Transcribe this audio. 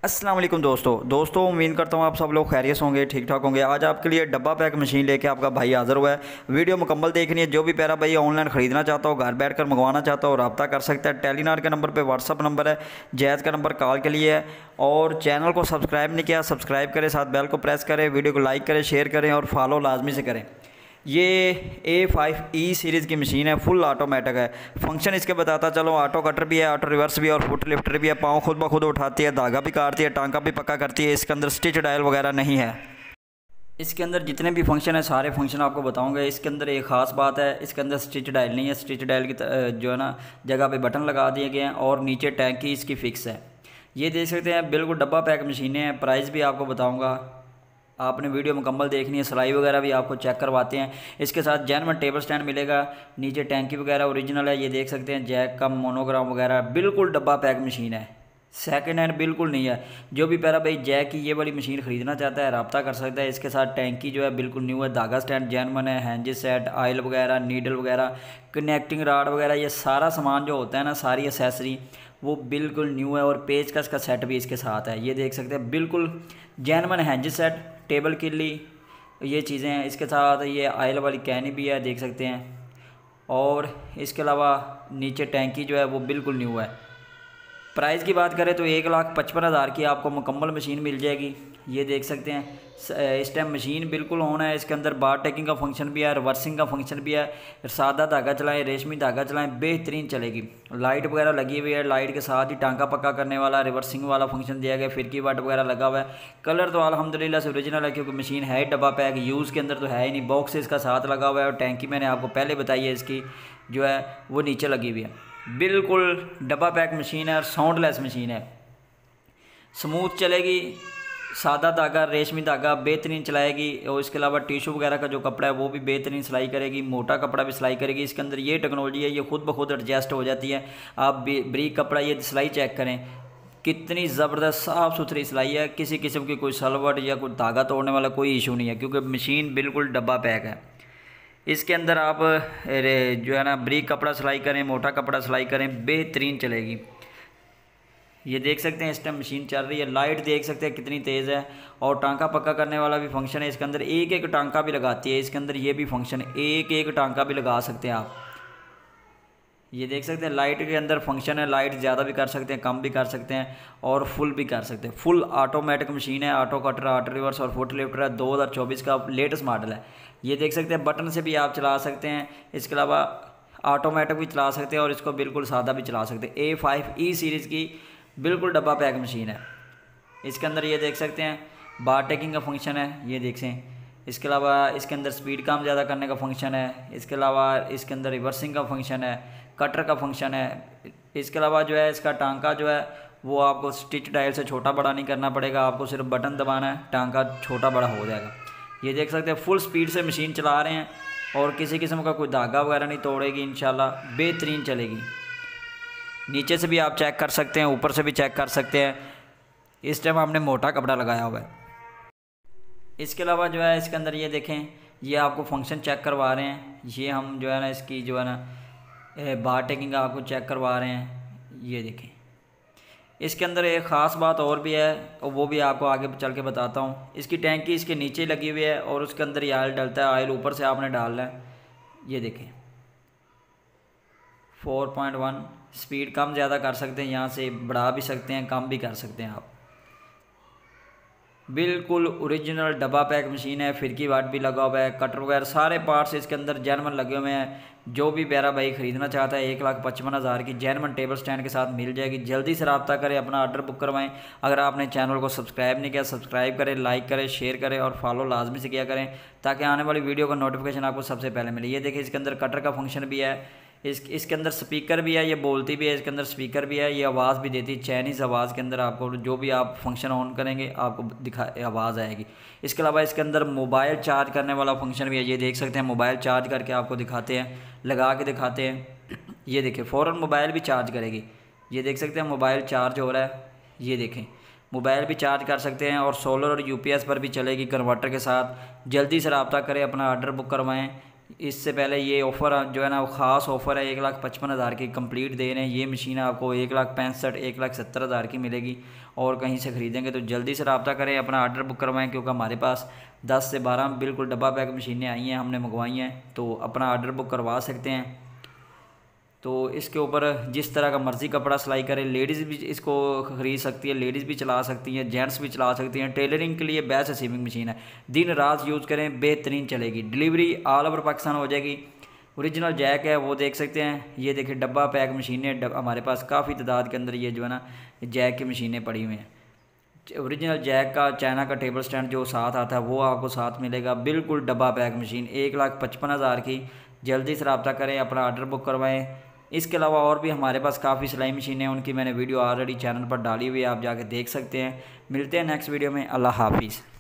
अस्सलाम वालेकुम दोस्तों उम्मीद करता हूँ आप सब लोग खैरियत होंगे, ठीक ठाक होंगे। आज आपके लिए डब्बा पैक मशीन लेके आपका भाई हाज़िर हुआ है। वीडियो मुकम्मल देखनी है। जो भी प्यारा भाई ऑनलाइन ख़रीदना चाहता हो, घर बैठकर मंगवाना चाहता हो, रब्ता कर सकता है। टेलीनार के नंबर पे व्हाट्सअप नंबर है, जैज़ का नंबर कॉल के लिए है। और चैनल को सब्सक्राइब नहीं किया, सब्सक्राइब करें, साथ बेल को प्रेस करें, वीडियो को लाइक करें, शेयर करें और फॉलो लाजमी से करें। ये A5E सीरीज़ की मशीन है, फुल ऑटोमेटिक है। फंक्शन इसके बताता चलो, ऑटो कटर भी है, ऑटो रिवर्स भी है और फुट लिफ्टर भी है। पाँव खुद ब खुद उठाती है, धागा भी काटती है, टांका भी पक्का करती है। इसके अंदर स्टिच डायल वगैरह नहीं है। इसके अंदर जितने भी फंक्शन है सारे फंक्शन आपको बताऊंगा। इसके अंदर एक ख़ास बात है, इसके अंदर स्टिच डायल नहीं है। स्टिच डायल की जो है ना जगह पे बटन लगा दिए गए हैं और नीचे टैंक की इसकी फ़िक्स है। ये देख सकते हैं, बिल्कुल डब्बा पैक मशीनें हैं। प्राइस भी आपको बताऊँगा, आपने वीडियो मुकम्मल देखनी है। सिलाई वगैरह भी आपको चेक करवाते हैं। इसके साथ जेन्युइन टेबल स्टैंड मिलेगा, नीचे टैंकी वगैरह ओरिजिनल है। ये देख सकते हैं, जैक का मोनोग्राम वगैरह, बिल्कुल डब्बा पैक मशीन है, सेकंड हैंड बिल्कुल नहीं है। जो भी प्यारा भाई जैक की ये वाली मशीन ख़रीदना चाहता है रब्ता कर सकता है। इसके साथ टैंकी जो है बिल्कुल न्यू है, धागा स्टैंड जेन्युइन है, हैंजिस सेट, आयल वगैरह, नीडल वगैरह, कनेक्टिंग राड वगैरह, ये सारा सामान जो होता है ना, सारी एसेसरी वो बिल्कुल न्यू है। और पेचकस का सेट भी इसके साथ है। ये देख सकते हैं, बिल्कुल जेन्युइन हैंजिस सेट, टेबल किल्ली, ये चीज़ें हैं। इसके साथ ये आयल वाली कैनी भी है, देख सकते हैं। और इसके अलावा नीचे टैंकी जो है वो बिल्कुल न्यू है। प्राइस की बात करें तो 1,55,000 की आपको मुकम्मल मशीन मिल जाएगी। ये देख सकते हैं, इस टाइम मशीन बिल्कुल ऑन है। इसके अंदर बार टेकिंग का फंक्शन भी है, रिवर्सिंग का फंक्शन भी है। सादा धागा चलाएं, रेशमी धागा चलाएं, बेहतरीन चलेगी। लाइट वगैरह लगी हुई है, लाइट के साथ ही टांका पक्का करने वाला रिवर्सिंग वाला फंक्शन दिया गया, फिरकी वाट वगैरह लगा हुआ है। कलर तो अल्हम्दुलिल्लाह से ओरिजिनल है, क्योंकि मशीन है डब्बा पैक, यूज़ के अंदर तो है ही नहीं। बॉक्स इसका साथ लगा हुआ है और टैंकी मैंने आपको पहले बताई है इसकी जो है वो नीचे लगी हुई है। बिल्कुल डब्बा पैक मशीन है और साउंडलेस मशीन है, स्मूथ चलेगी। सादा धागा, रेशमी धागा बेहतरीन चलाएगी। और इसके अलावा टिशू वगैरह का जो कपड़ा है वो भी बेहतरीन सिलाई करेगी, मोटा कपड़ा भी सिलाई करेगी। इसके अंदर ये टेक्नोलॉजी है, ये खुद ब खुद एडजस्ट हो जाती है। आप ब्रीक कपड़ा, ये सिलाई चेक करें, कितनी ज़बरदस्त साफ़ सुथरी सिलाई है। किसी किस्म की कोई सलवट या कोई धागा तोड़ने वाला कोई इशू नहीं है, क्योंकि मशीन बिल्कुल डब्बा पैक है। इसके अंदर आप जो है ना ब्रीक कपड़ा सिलाई करें, मोटा कपड़ा सिलाई करें, बेहतरीन चलेगी। ये देख सकते हैं, इस टाइम मशीन चल रही है। लाइट देख सकते हैं कितनी तेज़ है। और टांका पक्का करने वाला भी फंक्शन है इसके अंदर। एक एक टांका भी लगाती है इसके अंदर, ये भी फंक्शन है, एक एक टांका भी लगा सकते हैं आप। ये देख सकते हैं, लाइट के अंदर फंक्शन है। लाइट ज़्यादा भी कर सकते हैं, कम भी कर सकते हैं और फुल भी कर सकते हैं। फुल ऑटोमेटिक मशीन है, ऑटो कटर, ऑटो रिवर्स और फुट लिफ्टर है। 2024 का लेटेस्ट मॉडल है। ये देख सकते हैं, बटन से भी आप चला सकते हैं। इसके अलावा ऑटोमेटिक भी चला सकते हैं और इसको बिल्कुल सादा भी चला सकते हैं। A5E सीरीज़ की बिल्कुल डब्बा पैक मशीन है। इसके अंदर ये देख सकते हैं, बार टेकिंग का फंक्शन है, ये देखें। इसके अलावा इसके अंदर स्पीड कम ज़्यादा करने का फंक्शन है। इसके अलावा इसके अंदर रिवर्सिंग का फंक्शन है, कटर का फंक्शन है। इसके अलावा जो है इसका टांका जो है वो आपको स्टिच डायल से छोटा बड़ा नहीं करना पड़ेगा, आपको सिर्फ बटन दबाना है, टांका छोटा बड़ा हो जाएगा। ये देख सकते हैं, फुल स्पीड से मशीन चला रहे हैं और किसी किस्म का कोई धागा वगैरह नहीं तोड़ेगी। इंशाल्लाह बेहतरीन चलेगी। नीचे से भी आप चेक कर सकते हैं, ऊपर से भी चेक कर सकते हैं। इस टाइम हमने मोटा कपड़ा लगाया हुआ है। इसके अलावा जो है इसके अंदर ये देखें, ये आपको फंक्शन चेक करवा रहे हैं। ये हम जो है ना इसकी जो है ना बार टेकिंग आपको चेक करवा रहे हैं। ये देखें, इसके अंदर एक ख़ास बात और भी है और वो भी आपको आगे चल के बताता हूँ। इसकी टैंकी इसके नीचे लगी हुई है और उसके अंदर ये आयल डलता है। आयल ऊपर से आपने डालना है। ये देखें, 4.1 स्पीड कम ज़्यादा कर सकते हैं, यहाँ से बढ़ा भी सकते हैं, कम भी कर सकते हैं आप। बिल्कुल ओरिजिनल डब्बा पैक मशीन है। फिरकी वाट भी लगा हुआ है, कटर वगैरह सारे पार्ट्स इसके अंदर जेन्युइन लगे हुए हैं। जो भी प्यारा भाई ख़रीदना चाहता है 1,55,000 की जेन्युइन टेबल स्टैंड के साथ मिल जाएगी। जल्दी से रब्ता करें, अपना ऑर्डर बुक करवाएं। अगर आपने चैनल को सब्सक्राइब नहीं किया, सब्सक्राइब करें, लाइक करें, शेयर करें और फॉलो लाजमी से किया करें, ताकि आने वाली वीडियो का नोटिफिकेशन आपको सबसे पहले मिले। ये देखिए, इसके अंदर कटर का फंक्शन भी है। इसके अंदर स्पीकर भी है, ये बोलती भी है। इसके अंदर स्पीकर भी है, ये आवाज़ भी देती है। चाइनीज़ आवाज़ के अंदर आपको जो भी आप फंक्शन ऑन करेंगे आपको आवाज़ आएगी। इसके अलावा इसके अंदर मोबाइल चार्ज करने वाला फंक्शन भी है। ये देख सकते हैं, मोबाइल चार्ज करके आपको दिखाते हैं, लगा के दिखाते हैं। ये देखिए, फ़ौरन मोबाइल भी चार्ज करेगी। ये देख सकते हैं, मोबाइल चार्ज हो रहा है। ये देखें, मोबाइल भी चार्ज कर सकते हैं और सोलर और UPS पर भी चलेगी कन्वर्टर के साथ। जल्दी से रब्ता करें, अपना ऑर्डर बुक करवाएं। इससे पहले ये ऑफ़र जो है ना वो ख़ास ऑफ़र है, 1,55,000 की कंप्लीट दे रहे हैं। ये मशीन आपको 1,65,000 1,70,000 की मिलेगी और कहीं से ख़रीदेंगे तो जल्दी से रब्ता करें, अपना आर्डर बुक करवाएं, क्योंकि हमारे पास 10 से 12 बिल्कुल डब्बा पैक मशीनें आई हैं, हमने मंगवाई हैं, तो अपना आर्डर बुक करवा सकते हैं। तो इसके ऊपर जिस तरह का मर्ज़ी कपड़ा सिलाई करें, लेडीज़ भी इसको ख़रीद सकती है, लेडीज़ भी चला सकती हैं, जेंट्स भी चला सकती हैं। टेलरिंग के लिए बेस्ट सीविंग मशीन है, दिन रात यूज़ करें बेहतरीन चलेगी, डिलीवरी ऑल ओवर पाकिस्तान हो जाएगी। ओरिजिनल जैक है वो देख सकते हैं, ये देखिए डब्बा पैक मशीनें हमारे पास काफ़ी तादाद के अंदर ये जो है ना जैक की मशीनें पड़ी हुई हैं। ओरिजिनल जैक का चाइना का टेबल स्टैंड जो साथ आता है वो आपको साथ मिलेगा, बिल्कुल डब्बा पैक मशीन 1,55,000 की। जल्दी से रब्ता करें, अपना आर्डर बुक करवाएं। इसके अलावा और भी हमारे पास काफ़ी सिलाई मशीनें हैं, उनकी मैंने वीडियो ऑलरेडी चैनल पर डाली हुई है, आप जाके देख सकते हैं। मिलते हैं नेक्स्ट वीडियो में, अल्लाह हाफिज़।